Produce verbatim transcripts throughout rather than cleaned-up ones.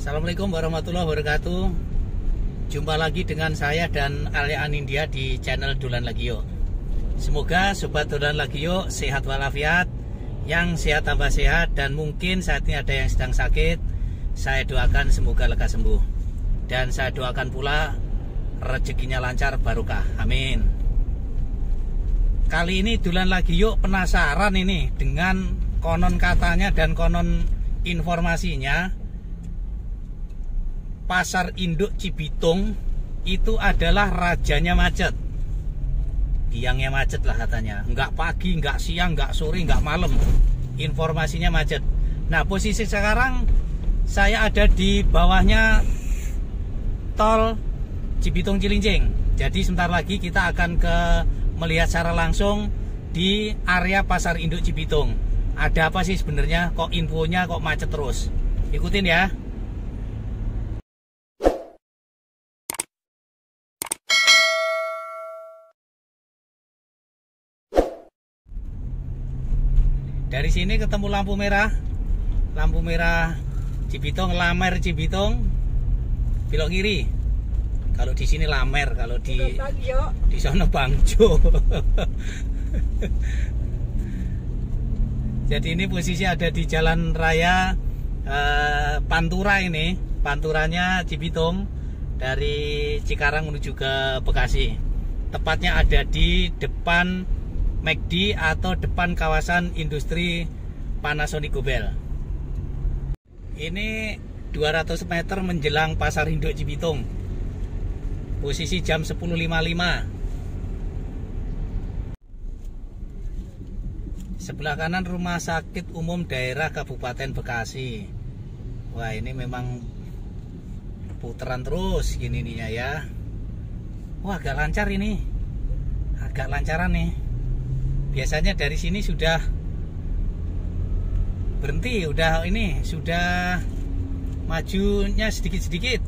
Assalamualaikum warahmatullahi wabarakatuh. Jumpa lagi dengan saya dan Arya Anindya di channel Dolan Lagio. Semoga sobat Dolan Lagio sehat walafiat, yang sehat tambah sehat, dan mungkin saat ini ada yang sedang sakit. Saya doakan semoga lekas sembuh, dan saya doakan pula rezekinya lancar barokah. Amin. Kali ini Dolan Lagio penasaran ini dengan konon katanya dan konon informasinya, Pasar Induk Cibitung itu adalah rajanya macet. Biangnya macet lah katanya. Enggak pagi, enggak siang, enggak sore, enggak malam. Informasinya macet. Nah, posisi sekarang saya ada di bawahnya tol Cibitung Cilincing. Jadi sebentar lagi kita akan ke melihat secara langsung di area Pasar Induk Cibitung. Ada apa sih sebenarnya? Kok infonya kok macet terus? Ikutin ya. Dari sini ketemu lampu merah, lampu merah Cibitung, Lamer Cibitung, belok kiri. Kalau di sini Lamer, kalau di di sana Bangjo. Jadi ini posisi ada di jalan raya eh, Pantura ini, Panturanya Cibitung dari Cikarang menuju ke Bekasi. Tepatnya ada di depan McD atau depan kawasan industri Panasonic Gobel. Ini dua ratus meter menjelang Pasar Induk Cibitung. Posisi jam sepuluh lewat lima puluh lima. Sebelah kanan Rumah Sakit Umum Daerah Kabupaten Bekasi. Wah, ini memang puteran terus gini nih ya. Wah, agak lancar ini. Agak lancaran nih. Biasanya dari sini sudah berhenti, udah ini sudah majunya sedikit-sedikit.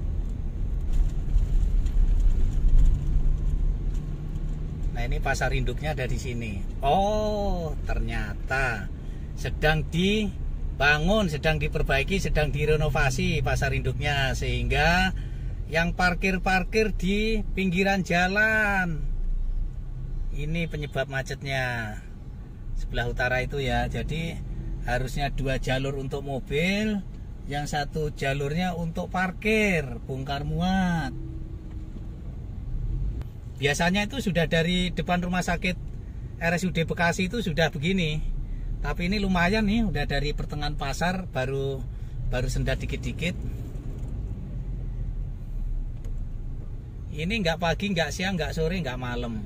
Nah, ini pasar induknya ada di sini. Oh, ternyata sedang dibangun, sedang diperbaiki, sedang direnovasi pasar induknya, sehingga yang parkir-parkir di pinggiran jalan. Ini penyebab macetnya sebelah utara itu ya. Jadi harusnya dua jalur untuk mobil, yang satu jalurnya untuk parkir bongkar muat. Biasanya itu sudah dari depan rumah sakit R S U D Bekasi itu sudah begini. Tapi ini lumayan nih, udah dari pertengahan pasar baru baru sendat dikit-dikit. Ini nggak pagi, nggak siang, nggak sore, nggak malam.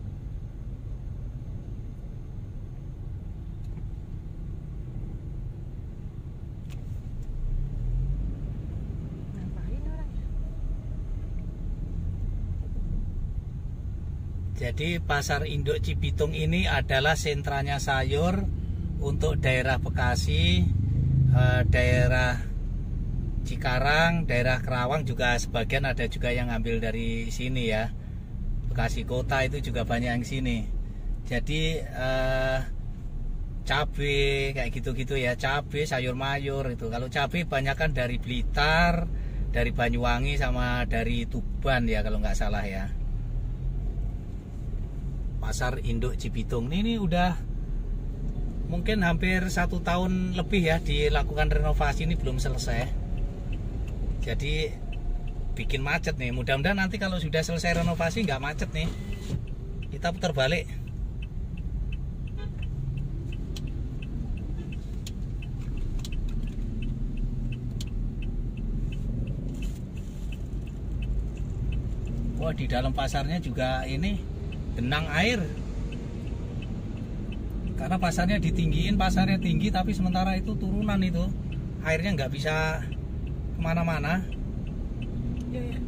Jadi Pasar Induk Cibitung ini adalah sentranya sayur untuk daerah Bekasi, eh, daerah Cikarang, daerah Kerawang juga sebagian ada juga yang ngambil dari sini ya. Bekasi Kota itu juga banyak yang sini. Jadi eh, cabai kayak gitu-gitu ya, cabai, sayur mayur itu. Kalau cabai banyakan dari Blitar, dari Banyuwangi sama dari Tuban ya kalau nggak salah ya. Pasar Induk Cibitung ini udah mungkin hampir satu tahun lebih ya dilakukan renovasi, ini belum selesai. Jadi bikin macet nih. Mudah-mudahan nanti kalau sudah selesai renovasi nggak macet nih. Kita putar balik. Wah, di dalam pasarnya juga ini genang air, karena pasarnya ditinggiin, pasarnya tinggi tapi sementara itu turunan itu airnya nggak bisa kemana-mana. Ya, ya.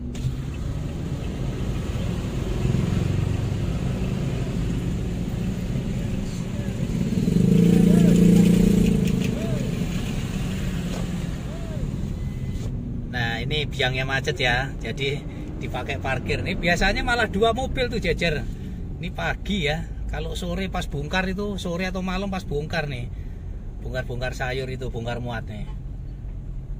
Nah, ini biangnya macet ya, jadi dipakai parkir. Ini biasanya malah dua mobil tuh jejer. Ini pagi ya, kalau sore pas bongkar itu, sore atau malam pas bongkar nih, bongkar-bongkar sayur itu, bongkar muat nih.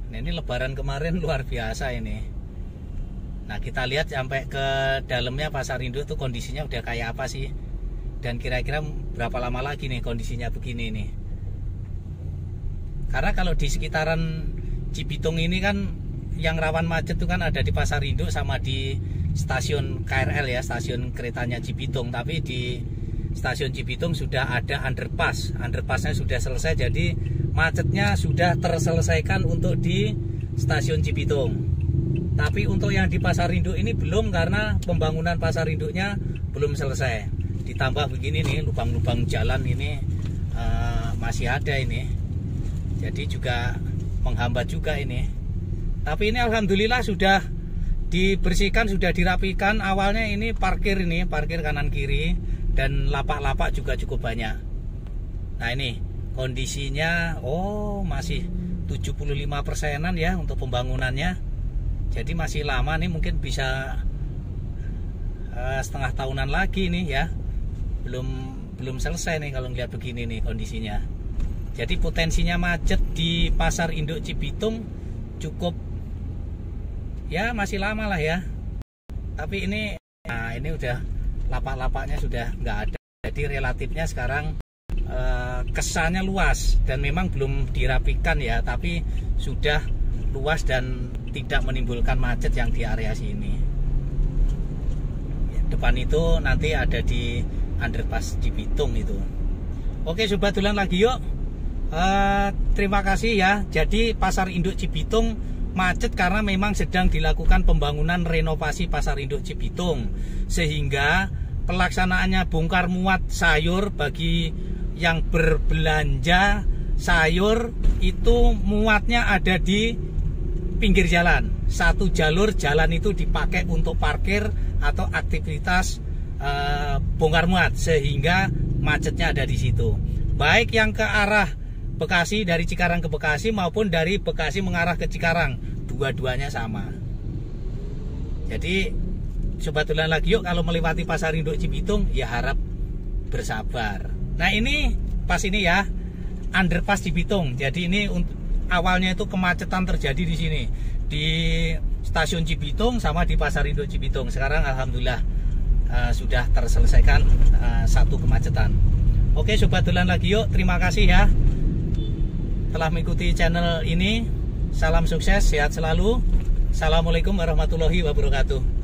Nah, ini lebaran kemarin luar biasa ini. Nah, kita lihat sampai ke dalamnya pasar induk tuh kondisinya udah kayak apa sih. Dan kira-kira berapa lama lagi nih kondisinya begini nih. Karena kalau di sekitaran Cibitung ini kan yang rawan macet tuh kan ada di pasar induk sama di stasiun K R L ya, stasiun keretanya Cibitung. Tapi di stasiun Cibitung sudah ada underpass. Underpassnya sudah selesai, jadi macetnya sudah terselesaikan untuk di stasiun Cibitung. Tapi untuk yang di pasar induk ini belum, karena pembangunan pasar induknya belum selesai. Ditambah begini nih, lubang-lubang jalan ini uh, masih ada ini. Jadi juga menghambat juga ini. Tapi ini alhamdulillah sudah dibersihkan, sudah dirapikan. Awalnya ini parkir ini, parkir kanan kiri, dan lapak-lapak juga cukup banyak. Nah, ini kondisinya oh masih tujuh puluh lima persenan ya untuk pembangunannya. Jadi masih lama nih, mungkin bisa uh, setengah tahunan lagi nih ya. Belum belum selesai nih kalau ngeliat begini nih kondisinya. Jadi potensinya macet di pasar induk Cibitung cukup ya, masih lama lah ya. Tapi ini nah ini udah lapak-lapaknya sudah nggak ada. Jadi relatifnya sekarang eh, kesannya luas, dan memang belum dirapikan ya, tapi sudah luas dan tidak menimbulkan macet yang di area sini. Depan itu nanti ada di underpass Cibitung itu. Oke sobat dolan lagi yuk. Uh, terima kasih ya. Jadi pasar induk Cibitung macet karena memang sedang dilakukan pembangunan renovasi pasar induk Cibitung, sehingga pelaksanaannya bongkar muat sayur bagi yang berbelanja sayur itu muatnya ada di pinggir jalan. Satu jalur jalan itu dipakai untuk parkir atau aktivitas uh, bongkar muat, sehingga macetnya ada di situ. Baik yang ke arah Bekasi, dari Cikarang ke Bekasi, maupun dari Bekasi mengarah ke Cikarang, dua-duanya sama. Jadi sobat dolan lagi yuk, kalau melewati pasar induk Cibitung ya harap bersabar. Nah ini pas ini ya underpass Cibitung. Jadi ini awalnya itu kemacetan terjadi di sini di stasiun Cibitung sama di pasar induk Cibitung. Sekarang alhamdulillah uh, sudah terselesaikan uh, satu kemacetan. Oke sobat dolan lagi yuk, terima kasih ya telah mengikuti channel ini. Salam sukses, sehat selalu. Assalamualaikum warahmatullahi wabarakatuh.